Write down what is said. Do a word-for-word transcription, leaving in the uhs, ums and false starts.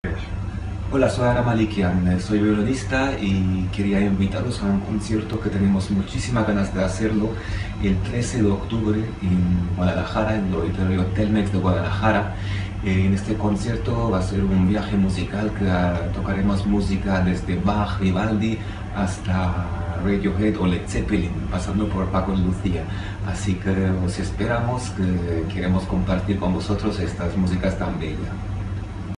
Hola, soy Ara Malikian, eh, soy violinista y quería invitaros a un concierto que tenemos muchísimas ganas de hacerlo el trece de octubre en Guadalajara, en el Auditorio Telmex de Guadalajara. Eh, en este concierto va a ser un viaje musical que ah, tocaremos música desde Bach, Vivaldi hasta Radiohead o Led Zeppelin, pasando por Paco y Lucía. Así que os esperamos, que queremos compartir con vosotros estas músicas tan bellas.